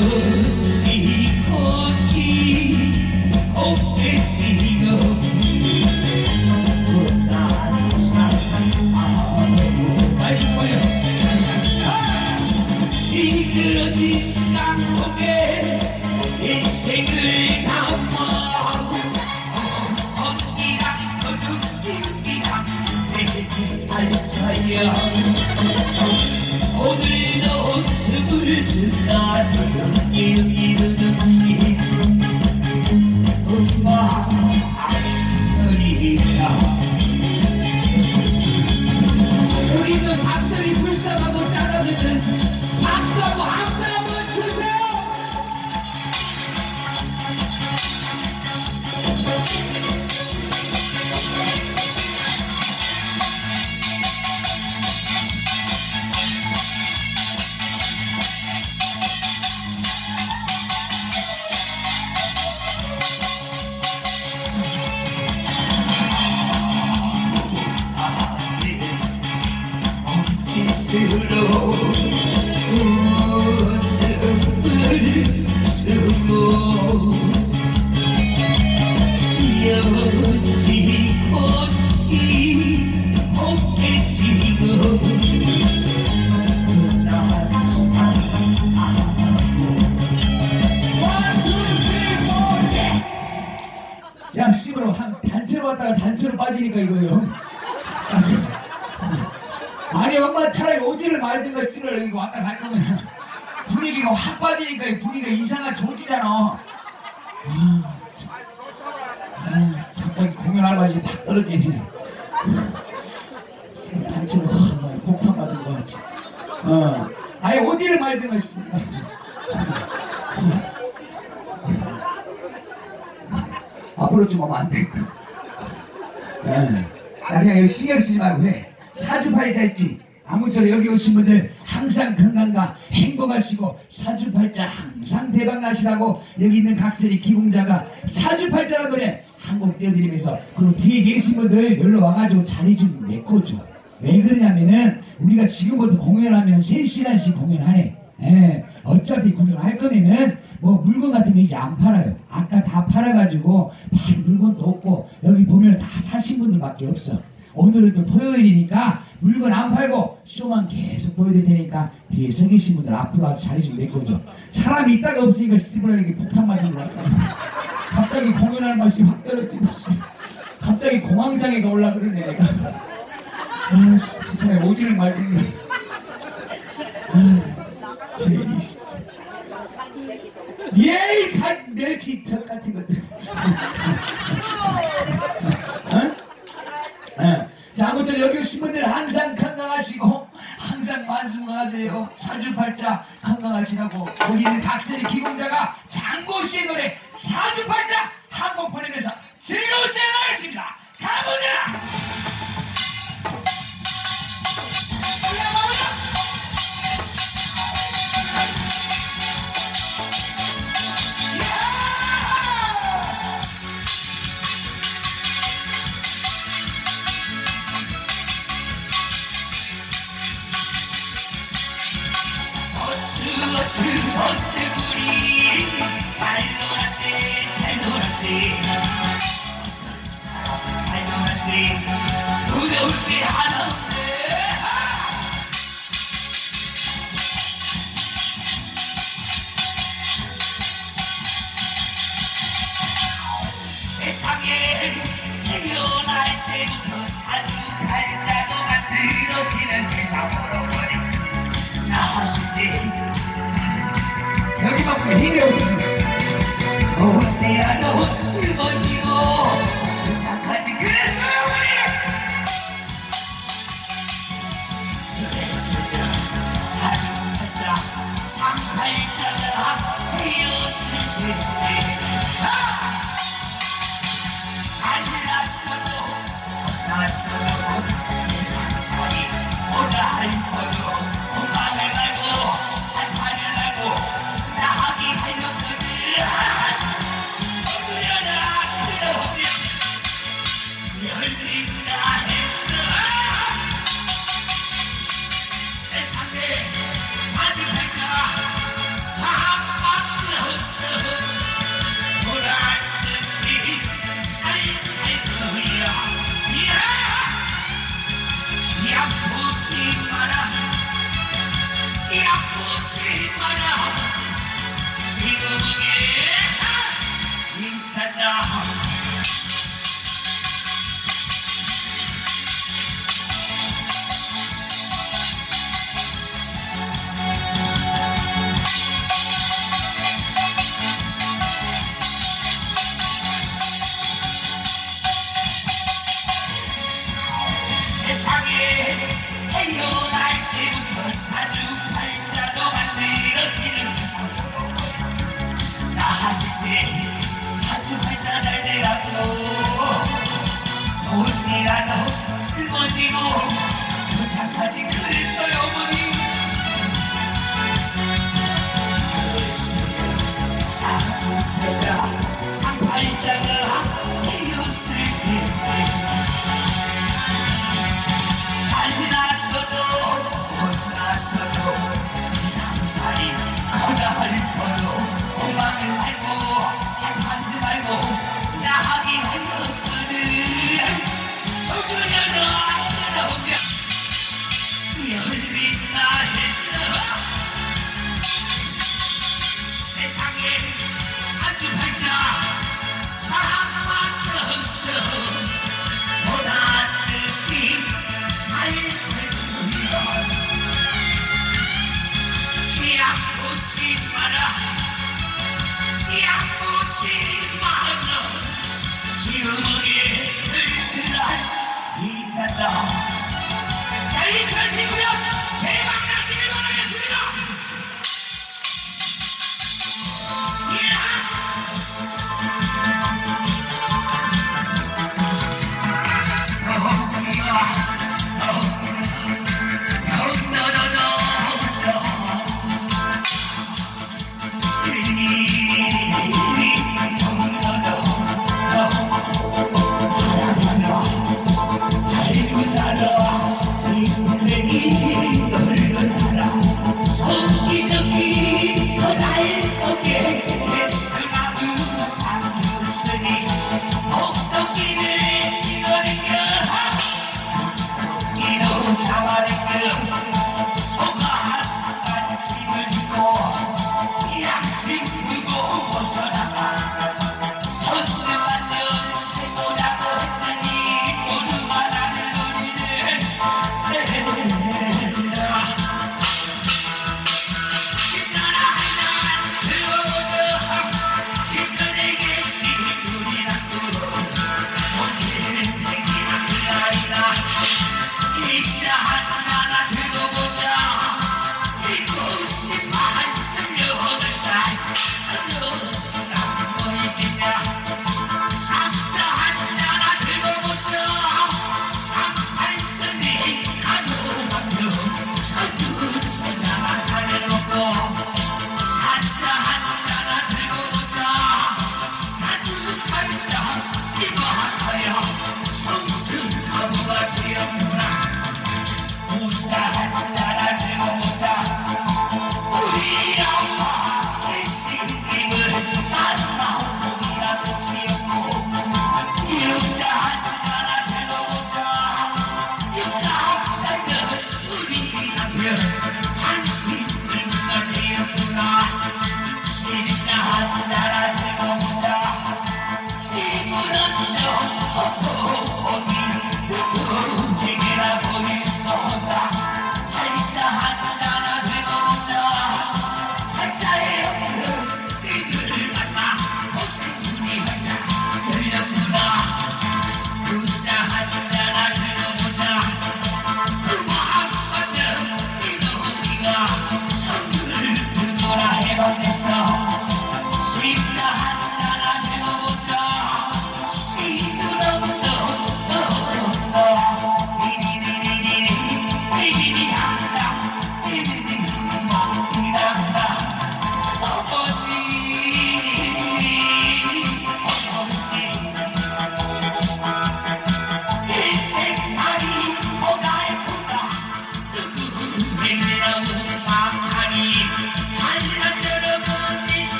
오늘도 숨을 준다 이르는 엄마 악설이다. 여기 있는 박설이 불쌍하고 잘라드는 박수하고 함성 한번 주세요. 스스로 웃음을 쓰고 여지 꽃이 곱게 지고 나를 사랑하고 야 씨발로 한 단체로 왔다가 단체로 빠지니까 이거예요. 아니 엄마 차라리 오지를 말든가 쓰를 이거 왔다 갈 거면 분위기가 확 빠지니까 분위기가 이상한 정지잖아. 갑자기 공연 알바지 팍 떨어지네. 단체로 폭탄 맞은 거 같지. 아니 오지를 말든가 쓰. 앞으로 좀 오면 안 돼. 나 그냥 여기 신경 쓰지 말고 해. 사주팔자 있지. 아무쪼록 여기 오신 분들 항상 건강과 행복하시고 사주팔자 항상 대박나시라고 여기 있는 각설이 기공자가 사주팔자라는 노래 한 곡 띄워드리면서 그리고 뒤에 계신 분들 놀러 와가지고 자리 좀 메꿔줘. 왜 그러냐면은 우리가 지금부터 공연하면 3시간씩 공연하네. 어차피 구경할 거면은 뭐 물건 같은 거 이제 안 팔아요. 아까 다 팔아가지고 팔 물건도 없고 여기 보면 다 사신 분들밖에 없어. 오늘은 또 토요일이니까 물건 안 팔고 쇼만 계속 보여드릴 테니까 뒤에 서 계신 분들 앞으로 와서 자리 좀 메꿔줘. 사람이 있다가 없으니까 스티브라에게 폭탄 맞은 거 같아. 갑자기 공연할 맛이 확 떨어지고 갑자기 공황장애가 올라 그러네 내가. 아씨 차라리 오지를 말든가. 제이씨 예이 갓 멸치젓 같은 것들. 자, 아무튼 여기 오신 분들 항상 건강하시고 항상 만수무강하세요. 사주팔자 건강하시라고 여기 있는 각설이 기공자가 장고씨의 노래 사주팔자 한 곡 보내면서 즐거운 시간 하겠습니다. 가보자. 어쭈어쭈구리 잘 놀았네 잘 놀았네 잘 놀았네 두려울 게 하나 없네. 세상에 태어날 때부터 사주팔자도 만들어지는 세상으로 나왔을 때 여기만큼 힘이 없으시네. 때라도 슬퍼지고 부탁하지 그랬어요 우리. 그랬으면 사주팔자 상팔자가 되었을 텐데 낯설어도 세상살이 오라 할 거로 건강을 말고 한판을 말고 나하기 하려거든. 그러나 사주팔자 달래라고 돈이라도 짊어지고 부탁하지 그랬어요 어머니. 그 사주팔자 상팔자가 되었을 텐데 잘났어도 못났어도 세상살이 고달할 뻔도 고망을 말고 한판도 말고 나하게 하였거든. 그려라 그러면 열린다 했어. 세상에 사주팔자 마음만 떴어. 보란듯이 살살이야. 약보지 마라 약보지 마라. 지금은 들들할 이간다. 자 2019년 대박나시길 바라겠습니다. 나를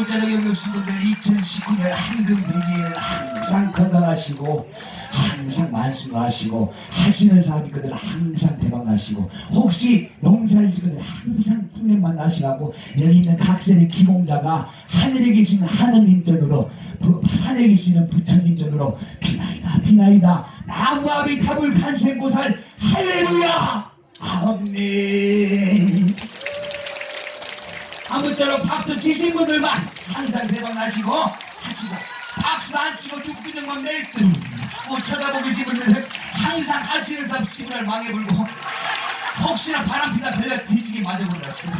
아무쪼록 여기 오신 분들 2019년 한금대지에는 항상 건강하시고 항상 만수하시고 하시는 사업이거든 항상 대박나시고 혹시 농사를 짓거든 항상 풍년만 나시라고 여기 있는 각설의 기공자가 하늘에 계시는 하느님 전으로 산에 계시는 부처님 전으로 비나이다 비나이다 나무아비 타불 간생보살 할렐루야 아멘. 아무쪼록 박수 치신 분들만 항상 대박나시고 하시고 박수도 안 치고 눈구녕만 멜뚱 하고 쳐다보고 계신 분들은 항상 하시는 사람 시부랄 망해불고 혹시나 바람피다 들려 뒤지게 맞아버렸습니다.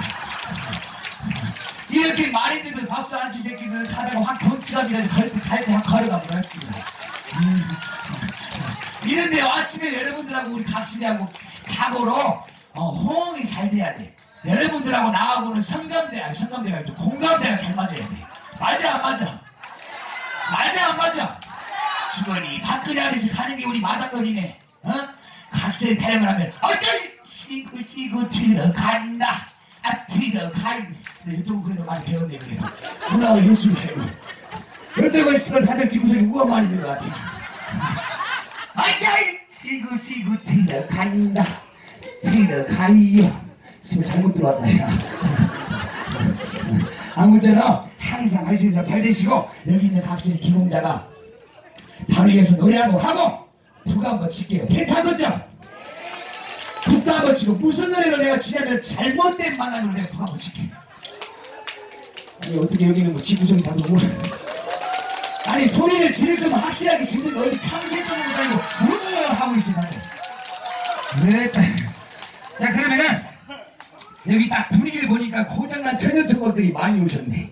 이렇게 말했는데 박수 안 치 새끼들은 가다가 확 경치감이라도 갈때 확 걸어가 버렸습니다. 이런데 왔으면 여러분들하고 우리 각신이하고 자고로 호응이 잘 돼야 돼. 여러분들하고 나하고는 성감대가 좀 공감대가 잘 맞아야 돼. 맞아 안 맞아? 맞아 안 맞아? 주머니 밖으로 하면서 가는 게 우리 마당거리네. 각설이 타령을 하면 어쩔 시고 들어간다. 들어간. 이쪽은 그래도 많이 배웠네 그래도. 문화와 예술 배우. 어쩌고 있으면 다들 지구석에 우와 많이 있는 것 같아. 어쩔 시고 들어간다. 들어가요. 집에 잘못 들어왔다 야. 아무쪼록 항상 하시는 잘 되시고 여기 있는 각설의 기공자가 바로 위에서 노래하고 하고 툭 한번 칠게요. 괜찮겠죠? 툭도 한번 치고 무슨 노래로 내가 치냐면 잘못된 만남으로 내가 툭 한번 칠게. 아니 어떻게 여기는 뭐 지구성이 다 너무 아니 소리를 지를 거면 확실하게 지르는 거 어디 참새처럼 다니고 뭐야 하고 있어 나도. 그래 자 그러면은 여기 딱 분위기를 보니까 고장난 처녀초밥들이 많이 오셨네.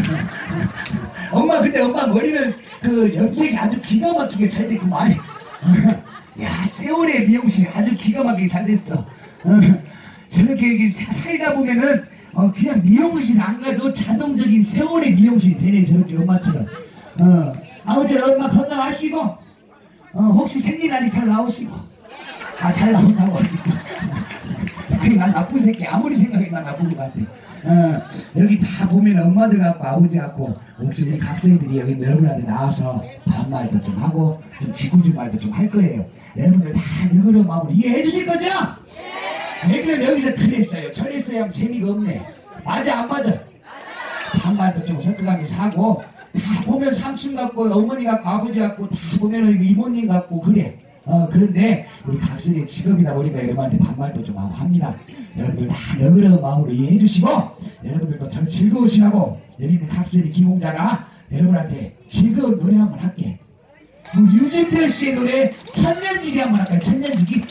엄마 근데 엄마 머리는 그 염색이 아주 기가 막히게 잘 됐구만. 야 세월의 미용실이 아주 기가 막히게 잘 됐어. 저렇게 살다 보면은 그냥 미용실 안 가도 자동적인 세월의 미용실이 되네 저렇게 엄마처럼. 아무쪼록 엄마 건강하시고 혹시 생일 아직 잘 나오시고 잘 나온다고 아직도. 아니 난 나쁜 새끼 아무리 생각해도 난 나쁜 것 같아. 여기 다 보면 엄마들 같고 아버지 같고 혹시 우리 각성이들이 여기 여러분한테 나와서 반말도 좀 하고 좀 지구주 말도 좀 할 거예요. 여러분들 다 너그러운 마음으로 이해해 주실 거죠? 네. 그럼 여기서 그랬어요 저랬어요 하면 재미가 없네. 맞아 안 맞아? 반말도 좀 섞어가면서 하고 다 보면 삼촌 같고 어머니 같고 아버지 같고 다 보면 이모님 같고 그래. 그런데 우리 각설의 직업이다 보니까 여러분한테 반말도 좀 하고 합니다. 여러분들 다 너그러운 마음으로 이해해 주시고 여러분들도 저 즐거우시라고 여기 있는 각설의 기공자가 여러분한테 즐거운 노래 한번 할게. 유진표 씨의 노래 천년지기 한번 할까요? 천년지기?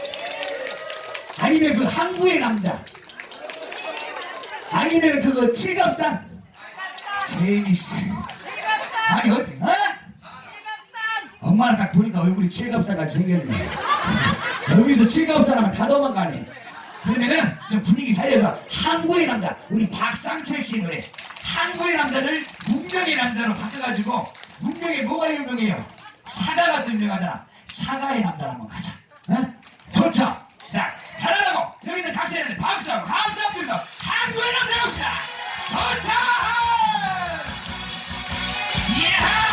아니면 그 항구의 남자 아니면 그거 칠갑산 재미씨 아니 어때? 엄마는 딱 보니까 얼굴이 칠갑산같이 생겼네. 여기서 칠갑산하면 다 도망가네. 그러면은 좀 분위기 살려서 항구의 남자 우리 박상철 씨의 노래 항구의 남자를 문명의 남자로 바꿔가지고 문명에 뭐가 유명해요? 사과가 유명하잖아. 사과의 남자로 한번 가자. 좋죠? 자 잘하라고 여기 있는 각설이한테 박수하고 함성 주면서 항구의 남자 갑시다. 좋다. 예하.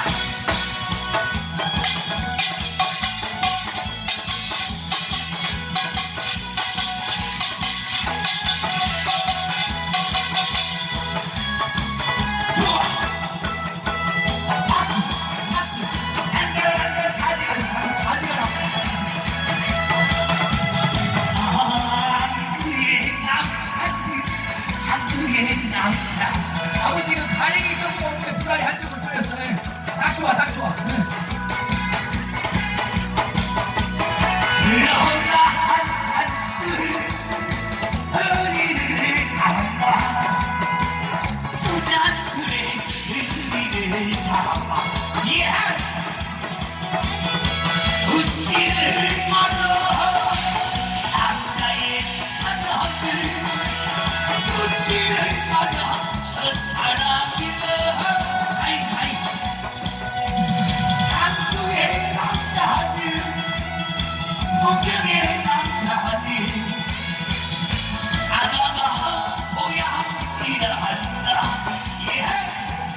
아버지가 가랭이 좀 먹는데 불알이 한쪽을 쏠렸어요. 딱 좋아 딱 좋아. 너란 잔술 허리를 감아 두 잔술에 허리를 감아 웃지를 말어 남자의 사랑을 웃지를 말어 저 사람이다. 하이 한국의 남자는 문명의 남자는 사과가 모양이라 한다.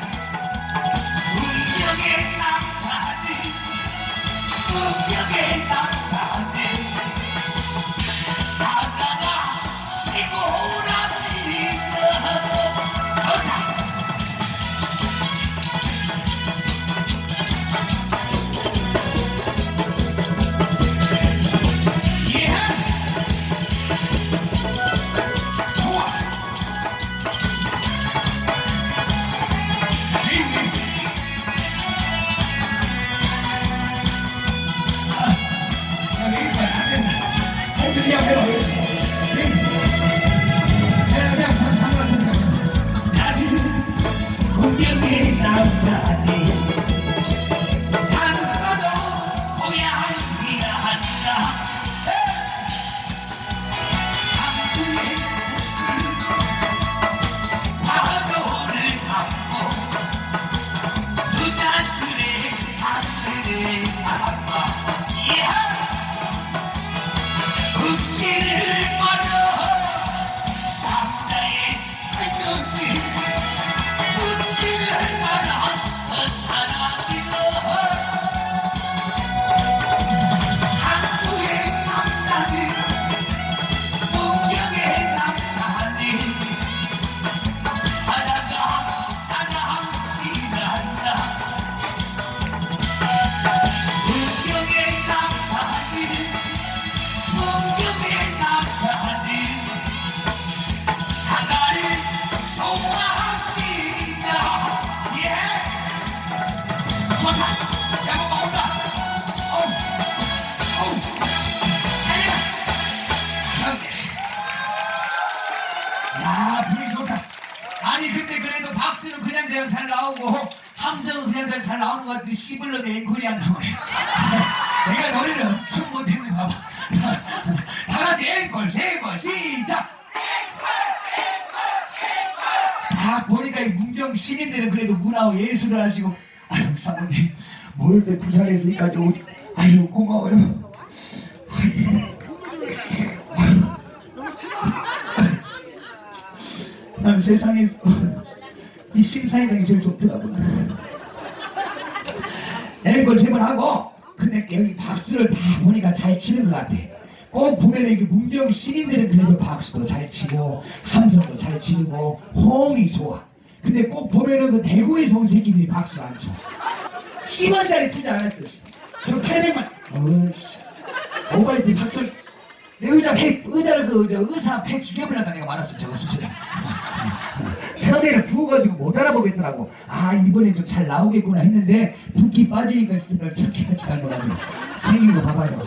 좋다. 야, 뭐 온다. 어우, 어우, 살려. 야, 분위기 좋다. 아니 근데 그래도 박수는 그냥 잘 나오고 함성은 그냥 잘 나오는 것 같은데 씨블럭의 앵콜이 안 나오네. 내가 노래를 엄청 못했는가 봐. 다 같이 앵콜 세 번 시작. 다 보니까 이 문경 시민들은 그래도 문화와 예술을 하시고, 아유 사모님 뭘 때 부산에서 여기까지 오지. 아유 고마워요. 나는 세상에서 이 심사위당이 제일 좋더라고. 앵콜 3번 하고, 근데 여기 박수를 다 보니까 잘 치는 것 같아. 꼭 보면 여기 문경 시민들은 그래도 박수도 잘 치고 함성도 잘 치고 호응이 좋아. 근데 꼭 보면은 그 대구에서 온 새끼들이 박수 안 쳐. 10원짜리 투자 안 했어. 저 800만. 어이씨. 오바이트 박수. 내 의자를 의사 팩 죽여버렸다 내가 말았어. 저거 수술에. 처음에는 부어가지고 못 알아보겠더라고. 아 이번에 좀 잘 나오겠구나 했는데 붓기 빠지니까 쓰면 척키같이 달려가지고 생긴 거 봐봐요.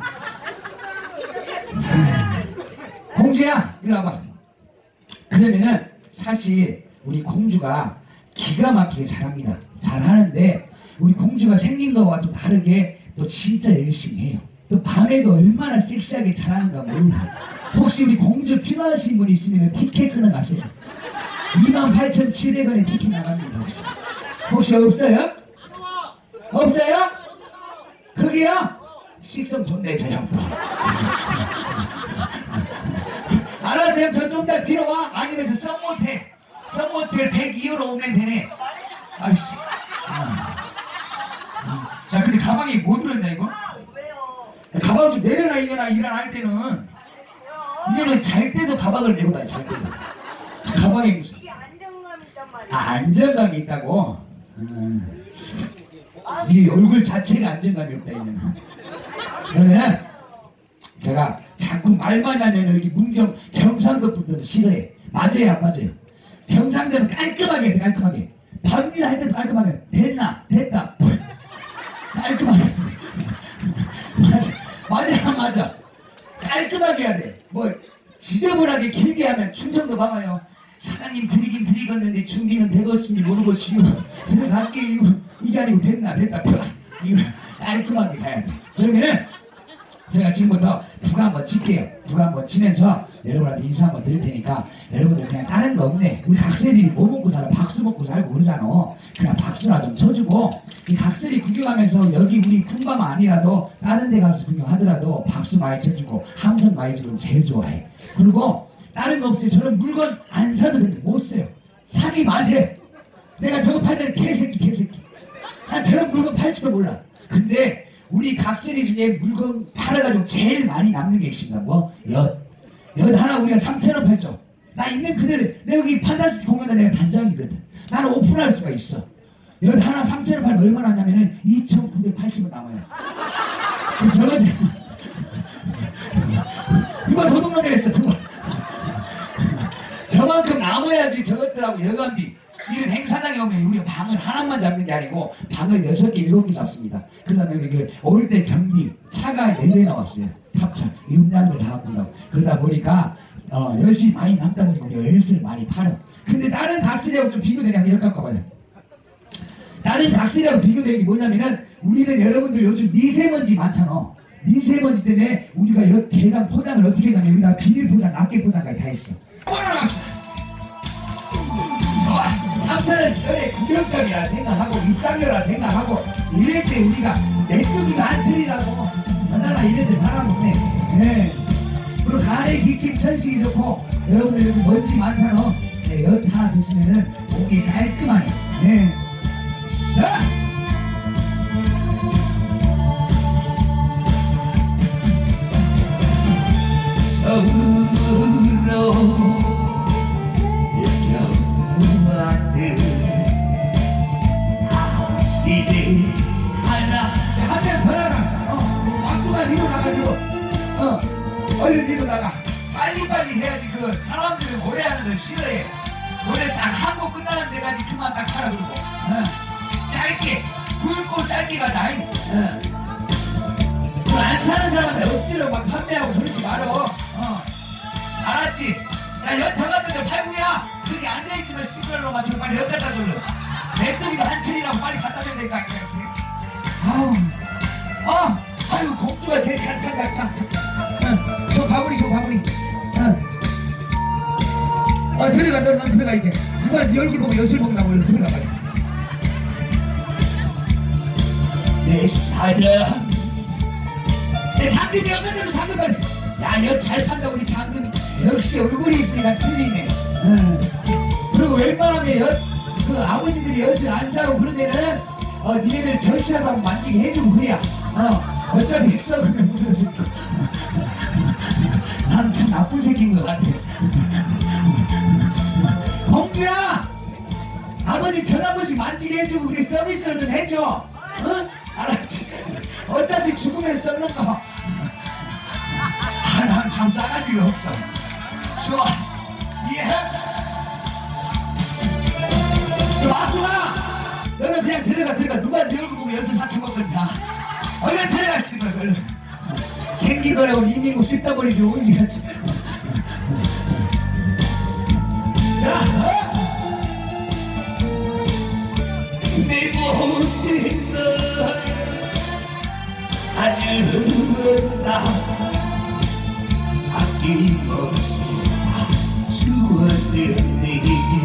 공주야 이리 와봐. 그러면은 사실 우리 공주가 기가 막히게 잘합니다. 잘하는데 우리 공주가 생긴 거와 좀 다르게 또 진짜 열심히 해요. 또 밤에도 얼마나 섹시하게 잘하는가 몰라. 혹시 우리 공주 필요하신 분 있으면 티켓 끊어 가세요. 28,700원에 티켓 나갑니다. 혹시 없어요? 없어요? 그게요? 식성 좋네 저 형도. 알았어요. 저 좀 더 뒤로 와. 아니면 저 썸모텔 102호로 오면 되네. 아이씨. 야 근데 가방에 뭐 들었냐 이거? 가방 좀 내려놔 이년아. 일어날 때는 이년은 잘 때도 가방을 메고 다녀. 잘 때도. 가방에 무슨 이게 안정감이 있단 말이야. 아 안정감이 있다고? 네 얼굴 자체가 안정감이 없다 이년은. 그러면은 제가 자꾸 말만 하면 여기 문경 경상도 분들도 싫어해. 맞아요 안 맞아요? 경상도는 깔끔하게 해. 깔끔하게. 밤일 할 때도 깔끔하게. 됐나? 됐다. 깔끔하게. 맞아 안 맞아? 깔끔하게 해야 돼. 뭐 지저분하게 길게 하면 충청도 봐봐요. 사장님 드리긴 드리겠는데 준비는 되겠습니 모르겠어요. 들어갈게요. 이게 아니고 됐나? 됐다. 이거 깔끔하게 가야 돼. 그러면은 제가 지금부터 부가 한번 칠게요. 부가 한번 치면서 여러분한테 인사 한번 드릴 테니까 여러분들 그냥 다른 거 없네. 우리 각설이 뭐 먹고 살아? 박수 먹고 살고 그러잖아. 그냥 박수나 좀 쳐주고 이 각설이 구경하면서 여기 우리 풍밤 아니라도 다른 데 가서 구경하더라도 박수 많이 쳐주고 함성 많이 주면 제일 좋아해. 그리고 다른 거 없어요. 저런 물건 안 사도 되는데 못 써요. 사지 마세요. 내가 저거 팔면 개새끼. 난 저런 물건 팔지도 몰라. 근데 우리 각설이 중에 물건 팔아가지고 제일 많이 남는 게 있습니다. 뭐? 엿 하나 우리가 3,000원 팔죠. 나 있는 그대로 내가 여기 판타스틱 공연에 내가 단장이거든. 나는 오픈할 수가 있어. 엿 하나 3,000원 팔면 얼마나 하냐면은 2,980원 남아요. 그럼 저거 누가 도둑놈이 했어. 누가 저만큼 남아야지 저것들하고 여간비. 이런 행사장에 오면 우리가 방을 하나만 잡는 게 아니고 방을 6개, 7개 잡습니다. 그 다음에 우리 올 때 경비 차가 4대 나왔어요. 탑차 음량을 다 갖고 온다고. 그러다 보니까 열심히 많이 남다 보니까 우리가 엿을 많이 팔아. 근데 다른 각설이하고 좀 비교되냐면 엿 갖고 봐요. 다른 각설이하고 비교되는 게 뭐냐면은 우리는 여러분들 요즘 미세먼지 많잖아. 미세먼지 때문에 우리가 엿 계란 포장을 어떻게 했냐면 여기다 비닐 포장, 낱개 포장까지 다 했어. 좋아. 3,000원씩 구경감이라 생각하고 입장료라 생각하고 이럴 때 우리가 메뚜기가 안 틀리라고 하나나 이럴 때 바라보네. 네. 그리고 간에 기침 천식이 좋고 여러분들 요즘 먼지 많잖아. 네, 엿 하나 드시면은 목이 깔끔하네. 네. 자. 서울로 한명 변화가 막구가 니도 나가지고 얼른 니도 나가. 빨리빨리 해야지. 그 사람들은 노래하는 걸 싫어해. 노래 딱 한 곡 끝나는 데까지 그만 딱 하라 그러고 짧게 굵고 짧게 가자. 안 사는 사람한테 억지로 막 판매하고 그러지 말어. 알았지? 야, 여 같은 데 팔구야. 그게 앉아있지만 시끄러워만 저 빨리 여 갖다 돌려. 메뚜기도 한철이라고 빨리 갖다 줘야 될 거 아니야. 아유 공주가 제일 잘 판다. 참. 저 바구니 들어가. 넌 들어가 이제. 누가 네 얼굴 보고 엿을 먹나 몰라. 들어가 빨리. 내 사랑 내 장금이 없는데도 장금 빨리. 야, 엿 잘 판다 우리 장금이. 역시 얼굴이 이쁘니까 틀리네. 그리고 웬만하면 그 아버지들이 엿을 안 사고 그러면은 니네들 절실하다고 만지게 해주고 그래야 어차피 썩으면 묻었을 거. 나는 참 나쁜 새끼인 것 같아. 공주야, 아버지 전 한 번씩 만지게 해주고 그래. 서비스를 좀 해줘. 알았지? 어차피 죽으면 썩는 거. 난 참 싸가지가 없어. 좋아. 예. 마구나. 너는 그냥 들어가. 누가 네 얼굴 보고 엿을 사쳐 먹겠냐. 얼른 들어가 씨발. 얼른. 생긴 거라고 이민구 씹다 버리지 오지같이. 내 모든 걸 가져온다. 아낌없이 주었는데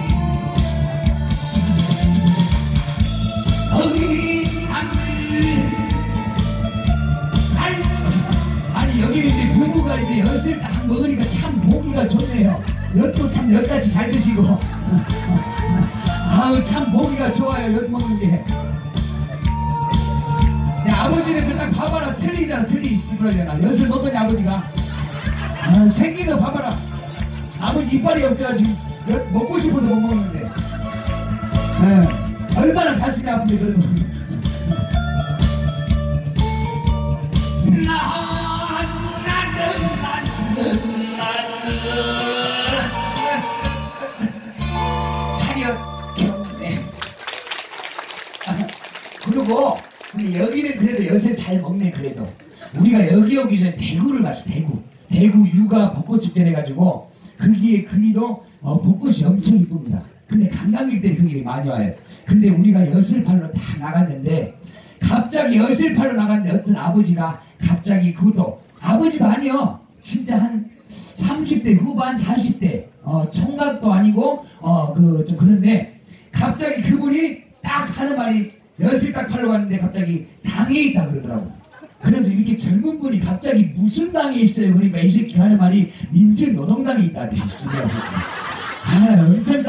어리상을 아니 여기는 이제 부부가 이제 엿을 딱 먹으니까 참 보기가 좋네요. 엿도 참 엿같이 잘 드시고 아우 참 보기가 좋아요. 엿 먹는 게. 야, 아버지는 그 딱 봐봐라. 틀리잖아. 씨부러려나. 엿을 먹었냐 아버지가. 생긴 거 봐봐라. 아버지 이빨이 없어가지고 엿 먹고 싶어도 못 먹는데. 얼마나 가슴이 아픈데 그런 거. 차렷 경례. 그리고 근데 여기는 그래도 엿을 잘 먹네. 그래도 우리가 여기 오기 전에 대구를 갔어. 대구 육아 벚꽃축제 해가지고 거기도 벚꽃이 엄청 이쁩니다. 근데 관광객들이 거기 많이 와요. 근데 우리가 엿을 팔러 다 나갔는데 갑자기 엿을 팔러 나갔는데 어떤 아버지가 갑자기 그것도 아버지도 아니요. 진짜 한 30대 후반 40대 총각도 아니고 좀 그런데 갑자기 그분이 딱 하는 말이 엿을 딱 팔러 갔는데 갑자기 당에 있다 그러더라고. 그래도 이렇게 젊은 분이 갑자기 무슨 당에 있어요. 그러니까 이 새끼가 하는 말이 민주노동당에 있다. 엄청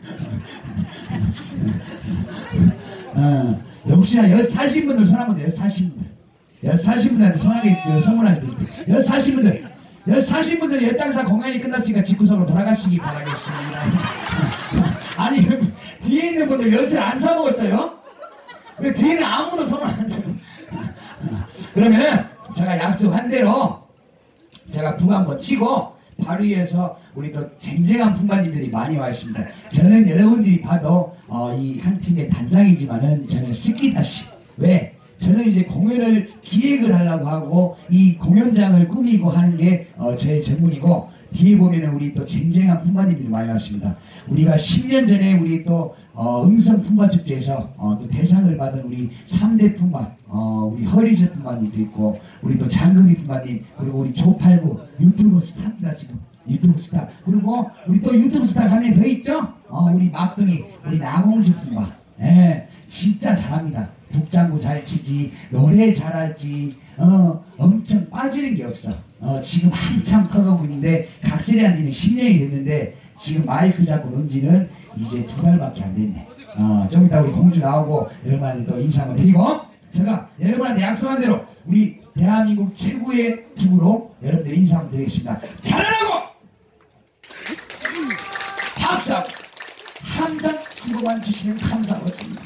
역시나 엿 사신 분들 손 한번 엿 사신 분들. 엿 사신 분들한테 손하게 선물하시죠. 엿 사신 분들. 엿 사신 분들이 엿장사 공연이 끝났으니까 집구석으로 돌아가시기 바라겠습니다. 아니 뒤에 있는 분들 엿을 안 사 먹었어요? 왜 뒤에는 아무도 손을 안 줘요? 그러면은 제가 약속한 대로 제가 북 한번 치고 바로 위에서 우리 또 쟁쟁한 품바님들이 많이 와 있습니다. 저는 여러분들이 봐도 이 한 팀의 단장이지만은 저는 스키다시. 왜? 저는 이제 공연을 기획을 하려고 하고 이 공연장을 꾸미고 하는 게 제 전문이고 뒤에 보면은 우리 또 쟁쟁한 품바님들이 많이 왔습니다. 우리가 10년 전에 우리 또 음성 품바축제에서 또 대상을 받은 우리 3대 품바 우리 허리즈 품바님도 있고 우리 또 장금이 품바님 그리고 우리 조팔구 유튜브 스타입니다. 지금 유튜브 스타. 그리고 우리 또 유튜브 스타 가면 더 있죠. 우리 막둥이 우리 나공주 품바. 예, 진짜 잘합니다. 북장구 잘 치지, 노래 잘하지, 엄청 빠지는 게 없어. 지금 한참 커가고 있는데, 각설이 한 지는 10년이 됐는데, 지금 마이크 잡고 논 지는 이제 2달밖에 안 됐네. 좀 이따 우리 공주 나오고, 여러분한테 또 인사 한번 드리고, 제가 여러분한테 약속한 대로, 우리 대한민국 최고의 부부로 여러분들 인사 한번 드리겠습니다. 잘하라고! 박수! 항상 기고만 주시면 감사하겠습니다.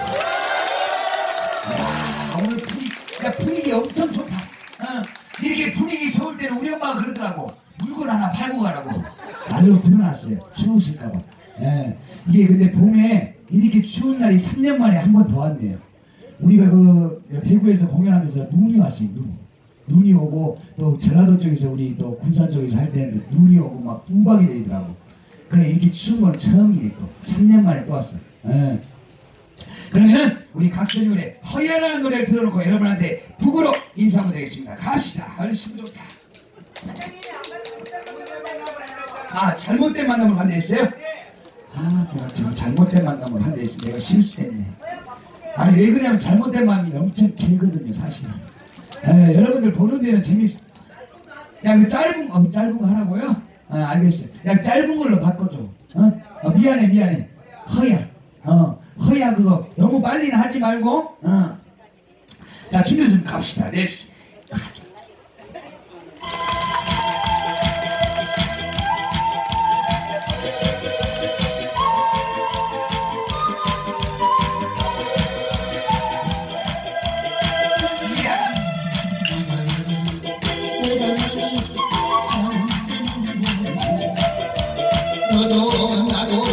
야, 오늘 분위기 엄청 좋다. 이렇게 분위기 좋을 때는 우리 엄마가 그러더라고. 물건 하나 팔고 가라고. 말로 들어놨어요. 추우실까봐. 예. 이게 근데 봄에 이렇게 추운 날이 3년 만에 한 번 더 왔네요. 우리가 그 대구에서 공연하면서 눈이 왔어요. 눈이 오고 또 전라도 쪽에서 우리 또 군산 쪽에서 할 때는 눈이 오고 막 우박이 되더라고. 그래 이렇게 추운 건 처음이래. 또 3년 만에 또 왔어. 예. 그러면은 우리 각선이 노래 허연한 노래를 들어놓고 여러분한테 북으로 인사하면 되겠습니다. 갑시다. 얼씬 좋다. 아 잘못된 만남을 한대 했어요? 아 내가 지금 잘못된 만남을 한대 했어. 내가 실수했네. 아니 왜 그러냐면 잘못된 마음이 엄청 길거든요 사실은. 여러분들 보는 데는 재밌어. 야 그 짧은 거 하라고요? 알겠어요. 야 짧은 걸로 바꿔줘. 미안해. 허야 그거 너무 빨리는 하지 말고. 자 준비 좀 갑시다. 렛츠. 너도 나도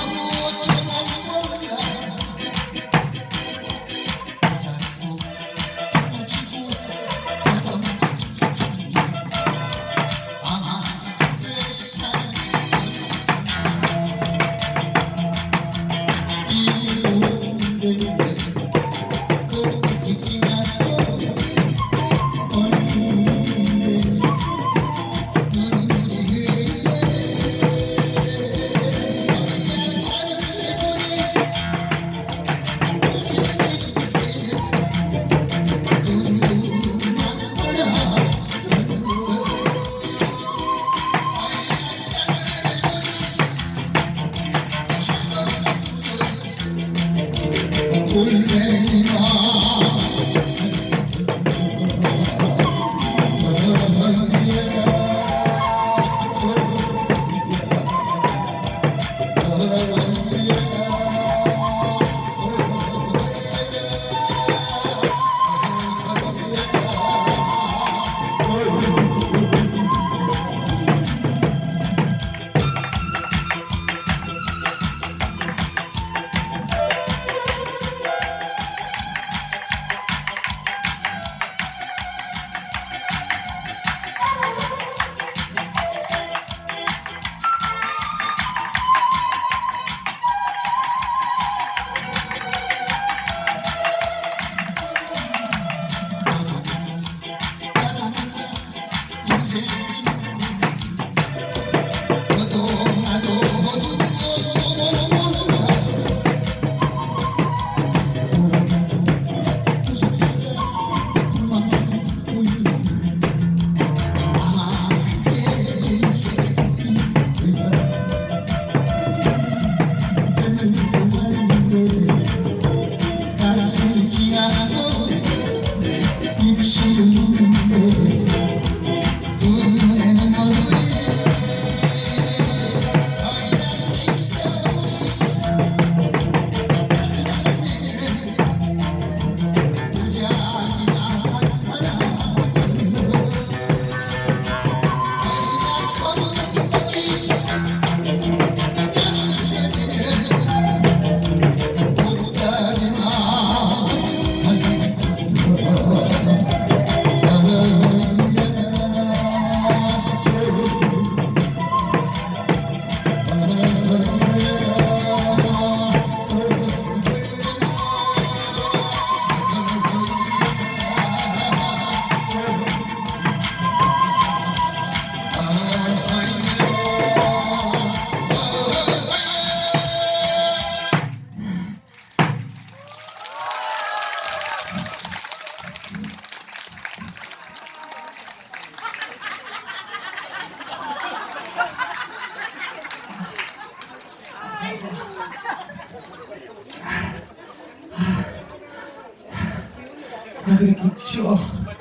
그래 붙여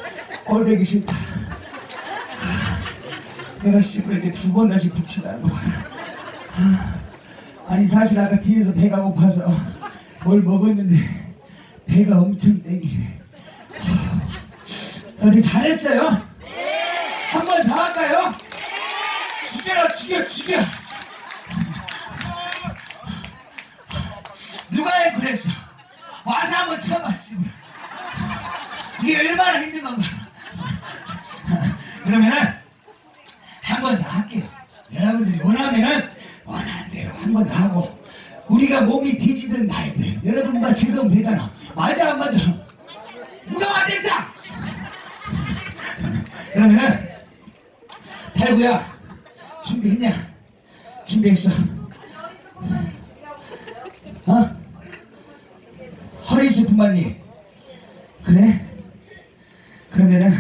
꼴배기 싫다. 내가 씨발 이렇게 2번 다시 붙이다는 거야. 아니 사실 아까 뒤에서 배가 고파서 뭘 먹었는데 배가 엄청 땡기네. 어떻게 잘했어요? 네. 한 번 더 할까요? 죽여라 죽여. 누가 앵콜했어? 와서 한번 쳐봐 씨발. 이게 얼마나 힘든 건가. 그러면은 한 번 더 할게요. 여러분들이 원하면은 원하는 대로 한 번 더 하고, 우리가 몸이 뒤지든 말든 여러분만 즐거우면 되잖아. 맞아 안 맞아? 누가 맞댔어? 그러면은 팔구야, 준비했냐? 준비했어. 어? 허리스 품바님, 그래? 그러면은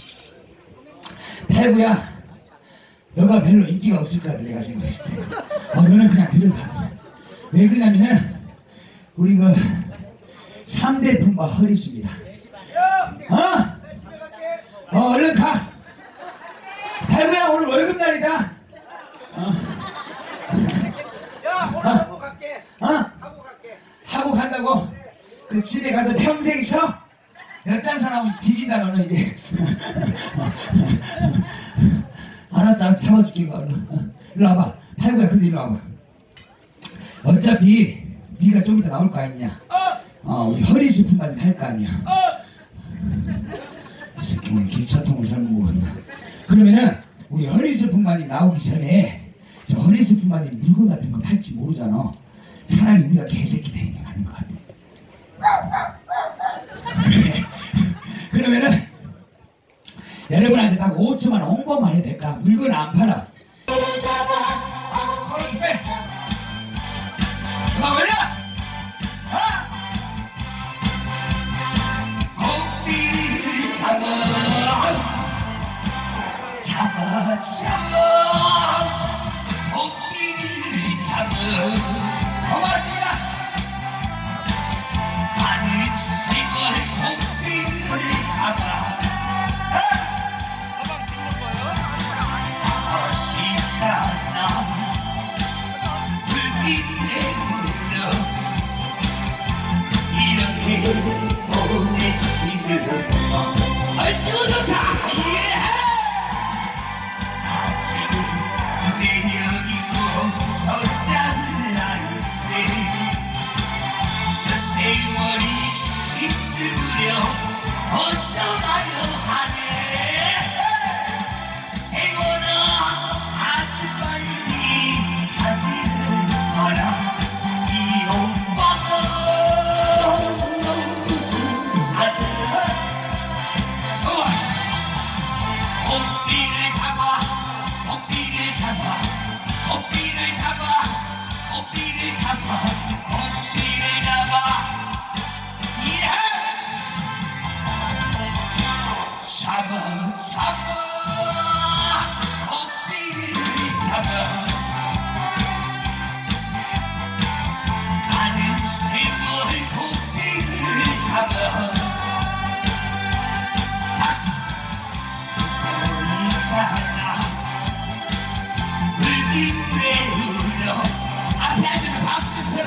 팔구야, 너가 별로 인기가 없을 거라 내가 생각했을 때 너는 그냥 들어가. 왜 그러냐면은 우리 그 3대 품바 허리수입니다. 얼른 가. 팔구야, 오늘 월급날이다. 야, 오늘 하고 갈게. 하고 갈게. 하고 간다고? 그래, 집에 가서 평생 쉬어? 엿장사 나오면 뒤진다 너는 이제. 알았어 잡아줄게. 일로 와봐. 팔구야, 근데 일로 와봐. 어차피 네가 좀 이따 나올 거 아니냐. 우리 허리수 품바님 할 거 아니야. 이 새끼 오늘 기차통을 잘못 먹었나. 그러면은 우리 허리수 품바님 나오기 전에 저 허리수 품바님 물건 같은 거 팔지 모르잖아. 차라리 우리가 개새끼 되는 게 맞는 것 같아. 그러면은 여러분한테 딱 5초만 홍보만 해도 될까? 물건 안 팔아. 코스페 그만 올려! 고삐를 잡아 고삐를 잡아. 고맙습니다. 하늘 세월 고삐를 잡아. 멋있잖아 불빛 내물어 이렇게 보내지는 얼추 좋다. 아직 내력이고 손잡을 나이인데 저 세월이 휩쓸려 벗어가려 하네. 세월아 아주 빨리 가지를 마라. 이 오빠가 너무 순하다. 좋아. 고삐를 잡아 고삐를 잡아 고삐를 잡아 고삐를 잡아 고삐를 잡아. 예! 잡아 고삐를 잡아. 가는 세월 고삐를 잡아. 박수. 보이잖아 불빛 내울려. 앞에 앉아서 박수 쳐라.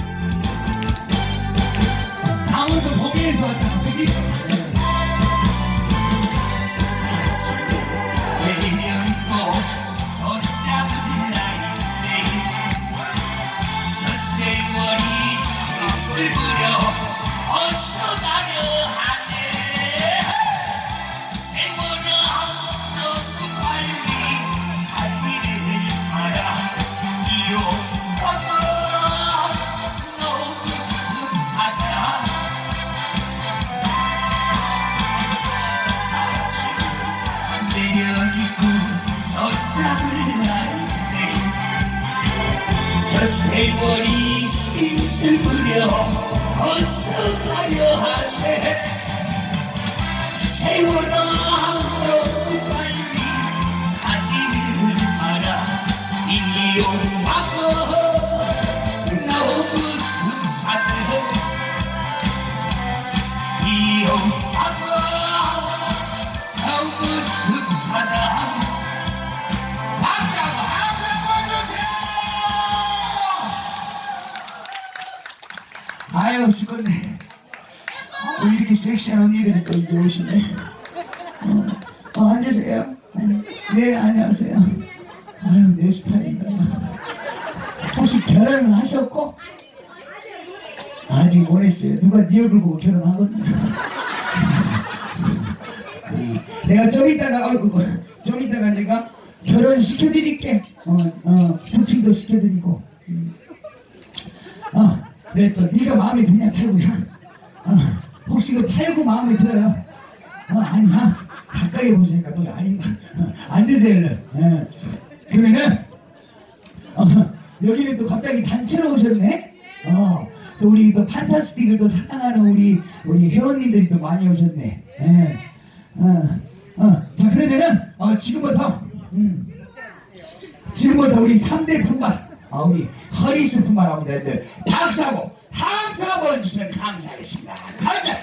강원도 봉해에서 왔잖아, 그치? 매력있고 손잡은 나이인데 저 세월이 휩쓸려 벗어가려 하네. 세월아 너무 빨리 가지를 마라. 이 오빠가 너무 숨차다. 매력있고 손잡을 나이인데 저 세월이 휩쓸려 벗어가려 하네. 세월아 너무 빨리 가지를 마라. 이 오빠가 너무 숨차다. 이 오빠가 너무 숨차다. 박수 쳐주세요. 아유 죽겠네. 이렇게 섹시한 언니들이 또 이제 오시네. 앉으세요. 네, 안녕하세요. 아유, 내 스타일이다. 혹시 결혼을 하셨고? 아직 못 했어요. 누가 네 얼굴 보고 결혼하거든요. 내가 좀 이따가 내가 결혼 시켜드릴게. 부킹도 시켜드리고. 그래 또 네가 마음에 드냐 팔구야. 혹시 그 팔구 마음에 들어요? 아니야. 가까이 보시니까 또 아닌가. 앉으세요 얼른. 그러면은 여기는 또 갑자기 단체로 오셨네. 또 우리 또 판타스틱을 또 사랑하는 우리 회원님들이 또 많이 오셨네. 자 그러면은 지금부터 우리 3대 품바 우리 허리스 품바 나옵니다. 여러분들 박수하고 함성 한번 주시면 감사하겠습니다. 가자.